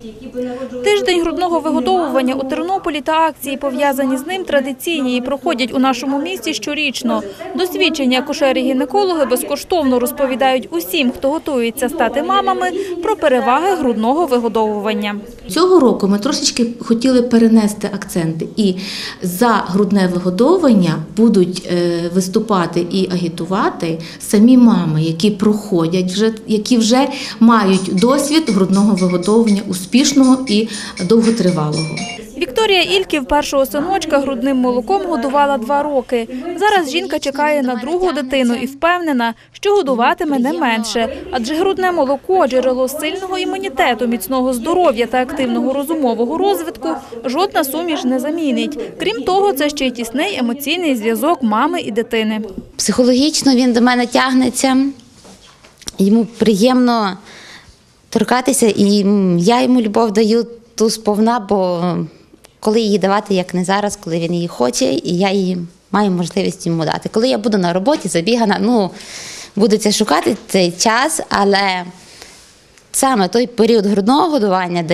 Тиждень грудного вигодовування у Тернополі та акції, пов'язані з ним, традиційні і проходять у нашому місті щорічно. Досвідчені акушери-гінекологи безкоштовно розповідають усім, хто готується стати мамами, про переваги грудного вигодовування. Цього року ми трошечки хотіли перенести акценти. І за грудне вигодовування будуть виступати і агітувати самі мами, які проходять, які вже мають досвід грудного вигодовування успішного і довготривалого. Вікторія Ільків першого синочка грудним молоком годувала 2 роки. Зараз жінка чекає на другу дитину і впевнена, що годуватиме не менше. Адже грудне молоко – джерело сильного імунітету, міцного здоров'я та активного розумового розвитку жодна суміш не замінить. Крім того, це ще й тісний емоційний зв'язок мами і дитини. Психологічно він до мене тягнеться, йому приємно торкатися, і я йому любов даю ту сповна, бо коли її давати, як не зараз, коли він її хоче, і я її маю можливість йому дати. Коли я буду на роботі, забігана, буду це шукати цей час, але саме той період грудного годування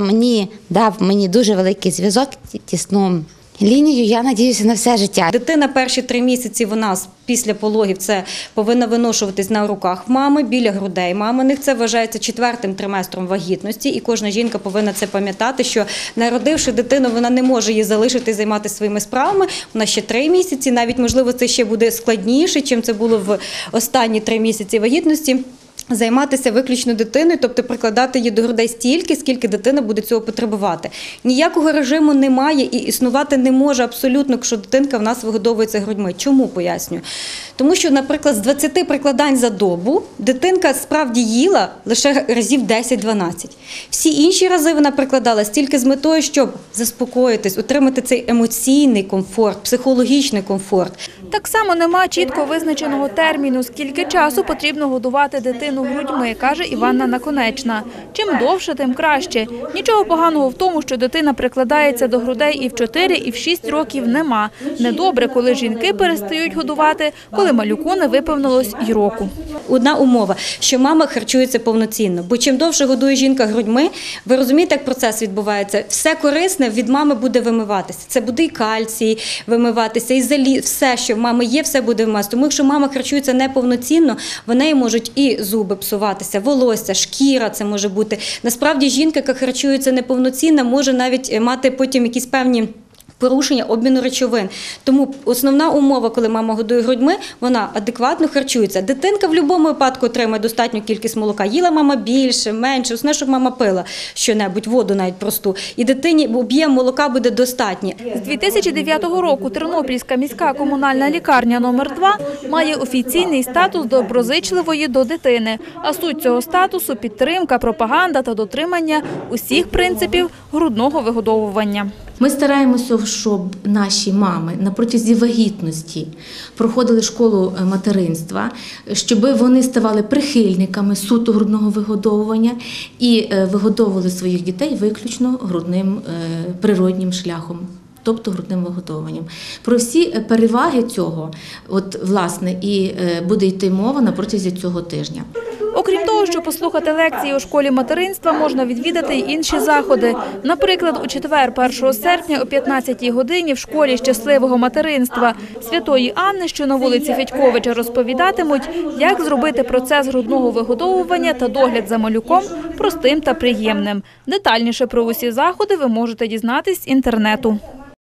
дав мені дуже великий зв'язок, тісну лінію, я надіюся, на все життя. Дитина перші 3 місяці, вона після пологів це повинна виношуватись на руках мами, біля грудей маминих. Це вважається 4-м триместром вагітності, і кожна жінка повинна це пам'ятати, що народивши дитину, вона не може її залишити займатися своїми справами. Вона ще 3 місяці, навіть, можливо, це ще буде складніше, чим це було в останні 3 місяці вагітності. Займатися виключно дитиною, тобто прикладати її до грудей стільки, скільки дитина буде цього потребувати. Ніякого режиму немає і існувати не може абсолютно, якщо дитинка в нас вигодовується грудьми. Чому, пояснюю? Тому що, наприклад, з 20 прикладань за добу дитинка справді їла лише разів 10-12. Всі інші рази вона прикладалась тільки з метою, щоб заспокоїтись, отримати цей емоційний комфорт, психологічний комфорт. Так само нема чітко визначеного терміну, скільки часу потрібно годувати дитину грудьми, каже Іванна Наконечна. Чим довше, тим краще. Нічого поганого в тому, що дитина прикладається до грудей і в 4, і в 6 років нема. Недобре, коли жінки перестають годувати, коли малюку не виповнилось й року. Одна умова, що мама харчується повноцінно, бо чим довше годує жінка грудьми, ви розумієте, як процес відбувається, все корисне від мами буде вимиватися. Це буде і кальцій вимиватися, і заліз, все, що в мами є, все буде вимиватися. Тому якщо мама харчується неповноцінно, в неї можуть і зуби псуватися, волосся, шкіра це може бути. Насправді жінка, яка харчується неповноцінно, може навіть мати потім якісь певні порушення обміну речовин. Тому основна умова, коли мама годує грудьми, вона адекватно харчується. Дитинка в будь-якому випадку отримає достатню кількість молока. Їла мама більше, менше, основне, щоб мама пила що-небудь, воду навіть просту. І дитині об'єм молока буде достатній. З 2009 року Тернопільська міська комунальна лікарня номер 2 має офіційний статус доброзичливої до дитини. А суть цього статусу – підтримка, пропаганда та дотримання усіх принципів грудного вигодовування. Ми стараємося, щоб наші мами на протязі вагітності проходили школу материнства, щоб вони ставали прихильниками суто грудного вигодовування і вигодовували своїх дітей виключно грудним природнім шляхом, тобто грудним вигодовуванням. Про всі переваги цього, власне, і буде йти мова на протязі цього тижня. Окрім того, що послухати лекції у школі материнства, можна відвідати й інші заходи. Наприклад, у четвер, 1 серпня о 15-й годині в школі щасливого материнства Святої Анни, що на вулиці Федьковича, розповідатимуть, як зробити процес грудного вигодовування та догляд за малюком простим та приємним. Детальніше про усі заходи ви можете дізнатись з інтернету.